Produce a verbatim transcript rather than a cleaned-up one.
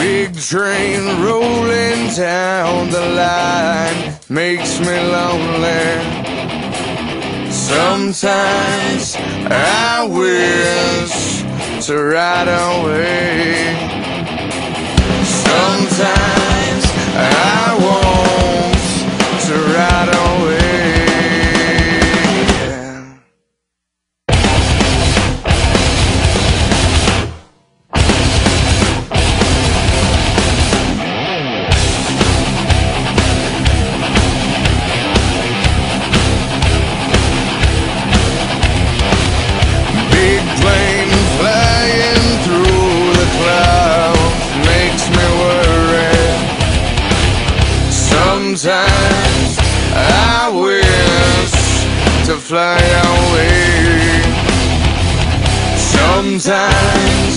Big train rolling down the line makes me lonely. Sometimes I wish to ride away. Sometimes I want to ride away. Sometimes I wish to fly away. Sometimes